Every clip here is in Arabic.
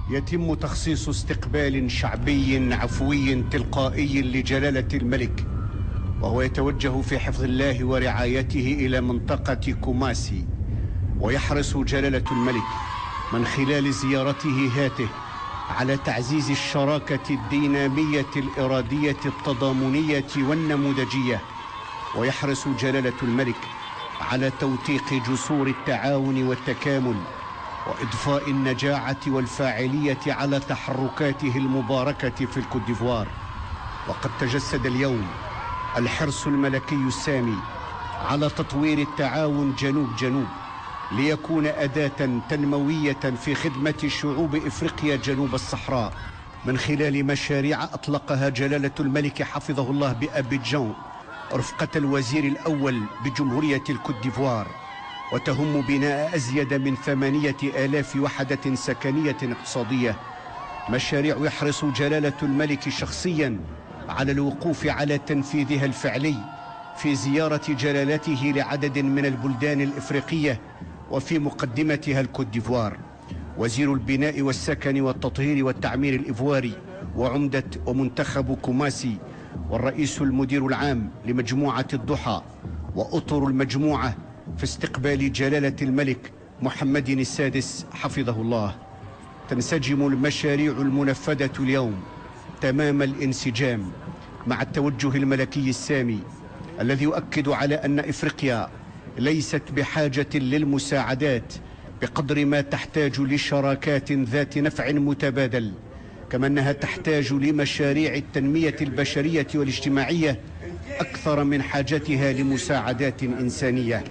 يتم تخصيص استقبال شعبي عفوي تلقائي لجلالة الملك، وهو يتوجه في حفظ الله ورعايته إلى منطقة كوماسي. ويحرص جلالة الملك من خلال زيارته هاته على تعزيز الشراكة الدينامية الإرادية التضامنية والنموذجية. ويحرص جلالة الملك على توثيق جسور التعاون والتكامل وإضفاء النجاعة والفاعلية على تحركاته المباركة في الكوت ديفوار. وقد تجسد اليوم الحرص الملكي السامي على تطوير التعاون جنوب ليكون أداة تنموية في خدمة شعوب إفريقيا جنوب الصحراء من خلال مشاريع أطلقها جلالة الملك حفظه الله بأبيجان رفقة الوزير الأول بجمهورية الكوت ديفوار، وتهم بناء أزيد من 8000 وحدة سكنية اقتصادية. مشاريع يحرص جلالة الملك شخصيا على الوقوف على تنفيذها الفعلي في زيارة جلالته لعدد من البلدان الإفريقية وفي مقدمتها الكوت ديفوار. وزير البناء والسكن والتطهير والتعمير الإيفواري وعمدة ومنتخب كوماسي والرئيس المدير العام لمجموعة الضحى وأطر المجموعة في استقبال جلالة الملك محمد السادس حفظه الله. تنسجم المشاريع المنفذة اليوم تمام الانسجام مع التوجه الملكي السامي الذي يؤكد على أن إفريقيا ليست بحاجة للمساعدات بقدر ما تحتاج لشراكات ذات نفع متبادل، كما أنها تحتاج لمشاريع التنمية البشرية والاجتماعية أكثر من حاجتها لمساعدات إنسانية.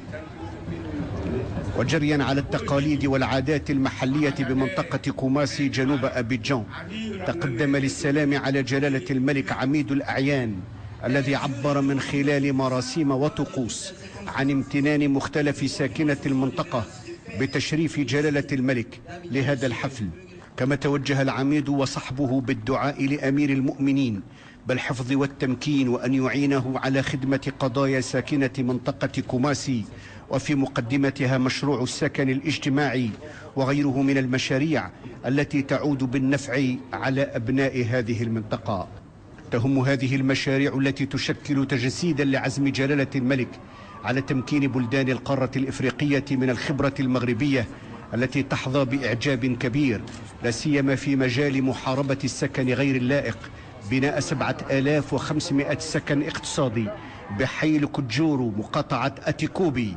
وجريا على التقاليد والعادات المحلية بمنطقة كوماسي جنوب أبيجان، تقدم للسلام على جلالة الملك عميد الأعيان الذي عبر من خلال مراسيم وطقوس عن امتنان مختلف ساكنة المنطقة بتشريف جلالة الملك لهذا الحفل. كما توجه العميد وصحبه بالدعاء لأمير المؤمنين بالحفظ والتمكين وأن يعينه على خدمة قضايا ساكنة منطقة كوماسي، وفي مقدمتها مشروع السكن الاجتماعي وغيره من المشاريع التي تعود بالنفع على أبناء هذه المنطقة. تهم هذه المشاريع التي تشكل تجسيدا لعزم جلالة الملك على تمكين بلدان القارة الإفريقية من الخبرة المغربية التي تحظى بإعجاب كبير، لا سيما في مجال محاربة السكن غير اللائق، بناء 7500 سكن اقتصادي بحي كوتجورو مقاطعة أتيكوبي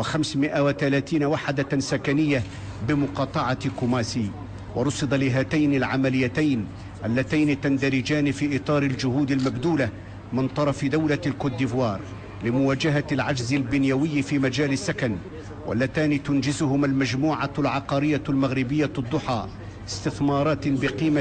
و530 وحدة سكنية بمقاطعة كوماسي. ورصد لهاتين العمليتين اللتين تندرجان في إطار الجهود المبذولة من طرف دولة الكوت ديفوار لمواجهة العجز البنيوي في مجال السكن، واللتان تنجزهما المجموعة العقارية المغربية الضحى استثمارات بقيمة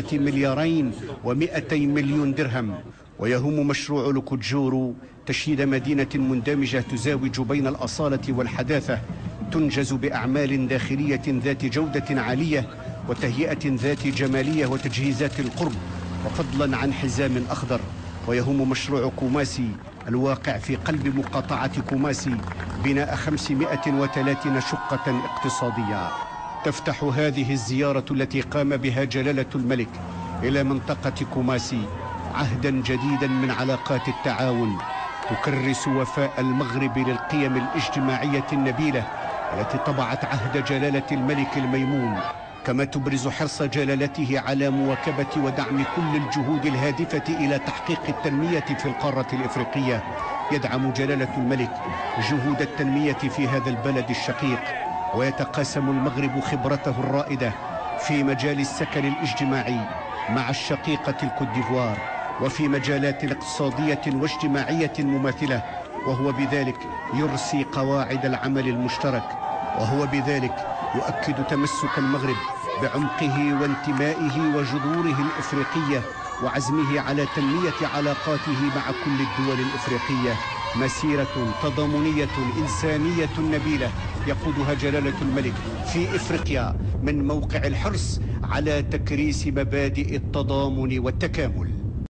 2,200 مليون درهم. ويهم مشروع لكوتجورو تشييد مدينة مندمجة تزاوج بين الأصالة والحداثة، تنجز بأعمال داخلية ذات جودة عالية وتهيئة ذات جمالية وتجهيزات القرب، وفضلا عن حزام أخضر. ويهم مشروع كوماسي الواقع في قلب مقاطعة كوماسي بناء 530 شقة اقتصادية. تفتح هذه الزيارة التي قام بها جلالة الملك إلى منطقة كوماسي عهدا جديدا من علاقات التعاون تكرس وفاء المغرب للقيم الاجتماعية النبيلة التي طبعت عهد جلالة الملك الميمون، كما تبرز حرص جلالته على مواكبة ودعم كل الجهود الهادفة إلى تحقيق التنمية في القارة الإفريقية. يدعم جلالة الملك جهود التنمية في هذا البلد الشقيق، ويتقاسم المغرب خبرته الرائدة في مجال السكن الاجتماعي مع الشقيقة الكوت ديفوار وفي مجالات اقتصادية واجتماعية مماثلة، وهو بذلك يرسي قواعد العمل المشترك، وهو بذلك يؤكد تمسك المغرب بعمقه وانتمائه وجذوره الإفريقية وعزمه على تنمية علاقاته مع كل الدول الإفريقية. مسيرة تضامنية إنسانية نبيلة يقودها جلالة الملك في إفريقيا من موقع الحرص على تكريس مبادئ التضامن والتكامل.